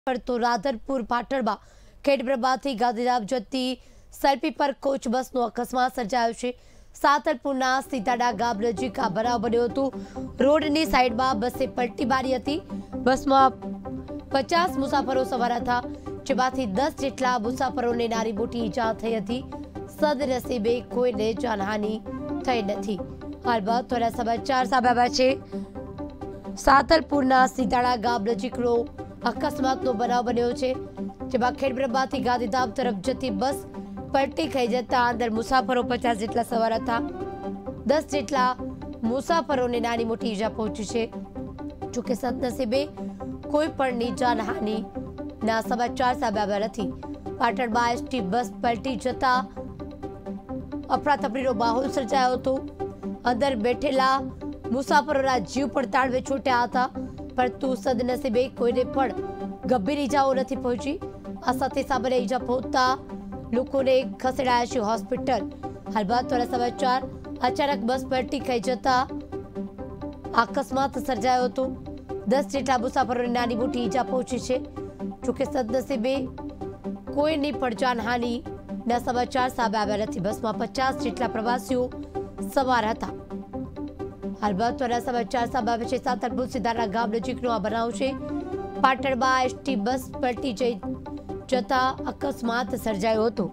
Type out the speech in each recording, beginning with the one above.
પડતો રાધનપુર પાટણમાં ખેડબ્રહ્માથી ગાંધીધામ જતી સર્પી પર કોચ બસનો અકસ્માત સર્જાયો છે। સાતલપુરના સીતાડા ગામ નજીક આ બનાવ બન્યો હતો। રોડની સાઈડમાં બસે પલટી મારી હતી। બસમાં 50 મુસાફરો સવાર હતા, જેમાંથી 10 જેટલા મુસાફરોને નાની મોટી ઈજા થઈ હતી। સદનસીબે કોઈને જાનહાનિ થઈ નથી। હાલમાં થોડા સમાચાર સામે આવ્યા છે। સાતલપુરના સીતાડા ગામ નજીકનો અકસ્માતનો બનાવ બન્યો છે, જેમાં ખેડબ્રહ્માથી ગાંધીધામ તરફ જતી બસ પલટી ખાઈ જતા અંદર મુસાફરો 50 જેટલા સવાર હતા। 10 જેટલા મુસાફરોને નાની મોટી ઈજા પહોંચી છે। જોકે સદનસીબે કોઈ પણની જાનહાનિના સમાચાર સામે આવ્યા નથી। પાટણમાં એસટી બસ પલટી જતા અફરાતફરીનો માહોલ સર્જાયો હતો। અંદર બેઠેલા મુસાફરોના જીવ પણ તાળવે છૂટ્યા હતા, પરંતુ સદનસીબે કોઈને પણ ગંભીર ઈજાઓ નથી પહોંચી। આ સાથે સામાન્ય ઈજા પહોંચતા લોકોને ખસેડાયા છે હોસ્પિટલ। હાલમાં થોડા સમાચાર। અચાનક બસ પલટી ખાઈ જતા અકસ્માત સર્જાયો હતો। 10 જેટલા મુસાફરોને નાની મોટી ઈજા પહોંચી છે। જોકે સદનસીબે કોઈની પણ જાનહાનિના સમાચાર સામે આવ્યા નથી। બસમાં 50 જેટલા પ્રવાસીઓ સવાર હતા। હાલમાં થોડા સમાચાર સામે આવે છે। સાતલપુર સીતાડા ગામ નજીકનો આ બનાવ છે। પાટણમાં એસટી બસ પલટી જતા અકસ્માત સર્જાયો હતો।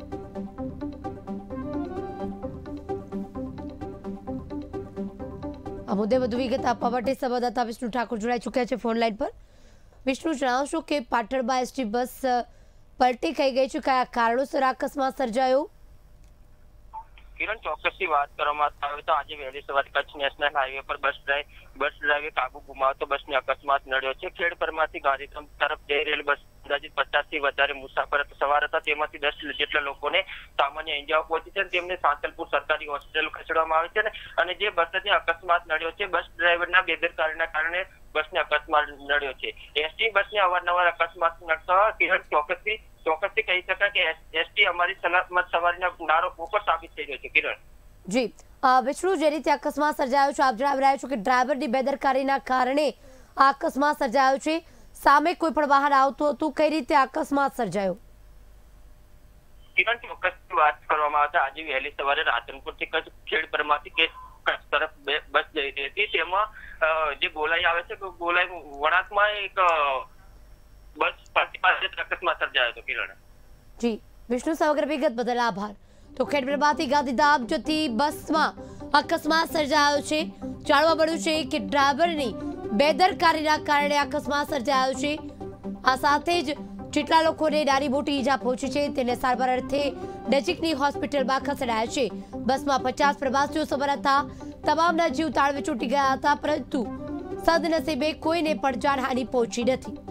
આ મુદ્દે વધુ વિગત આપવા માટે સંવાદદાતા વિષ્ણુ ઠાકોર જોડાઈ ચૂક્યા છે ફોન લાઈન પર। વિષ્ણુ, જણાવશો કે પાટણમાં એસટી બસ પલટી ખાઈ ગઈ છે, કયા કારણોસર અકસ્માત સર્જાયો? કિરણ, ચોક્કસથી વાત કરવામાં આવે તો આજે વહેલી સવારે કચ્છ નેશનલ હાઈવે પર બસ ડ્રાઈવરે કાબુ ગુમાવતો બસને અકસ્માત નડ્યો છે। ખેડબ્રહ્માથી ગાંધીધામ તરફ જઈ રહેલી બસ અંદાજિત 50 થી વધારે મુસાફર સવાર હતા, તેમાંથી 10 જેટલા લોકોને સામાન્ય ઈજાઓ પહોંચી છે। તેમને સાતલપુર સરકારી હોસ્પિટલ ખસેડવામાં આવે છે અને જે બસને અકસ્માત નડ્યો છે, બસ ડ્રાઈવરના બેદરકારીના કારણે બસને અકસ્માત નડ્યો છે। એસટી બસને અવારનવાર અકસ્માત નડતા કિરણ ચોક્કસથી કહી શકાય કે એસટી અમારી સલામત સવારીના નારો ઉપર સાબિત થઈ રહ્યો છે। કિરણ જી, વિષ્ણુ, જે રીતે અકસ્માત સર્જાયો છે, આપ જણાવી રહ્યા છો કે ડ્રાઈવરની બેદરકારીના કારણે આ અકસ્માત સર્જાયો છે। સામે કોઈ પણ વાહન આવતું હતું, કઈ રીતે અકસ્માત સર્જાયો? કિરણ, ચોક્કસથી વાત કરવામાં આવતા આજે વહેલી સવારે રાધનપુરથી કચ્છ ખેડબ્રહ્માથી કચ્છ તરફ બસ જઈ રહી હતી। તેમાં જે ગોલાઈ આવે છે, ગોલાઈ વળાંકમાં એક બસ પલટી પાસે અકસ્માત સર્જાયો હતો। કિરણ જી, વિષ્ણુ, સમગ્ર વિગત બદલ આભાર। તો ખેડબ્રહ્માથી ગાંધીધામ જતી બસમાં અકસ્માત સર્જાયો છે। જાણવા મળ્યું છે કે ડ્રાઈવરની બેદરકારીના કારણે અકસ્માત સર્જાયો છે। આ સાથે જ જેટલા લોકોને નાની મોટી ઈજા પહોંચી છે તેને સારવાર અર્થે નજીકની હોસ્પિટલમાં ખસેડાયા છે। બસમાં 50 પ્રવાસીઓ સવાર હતા, તમામના જીવ તાળવે ચોંટી ગયા હતા, પરંતુ સદનસીબે કોઈને પણ જાનહાનિ પહોંચી નથી।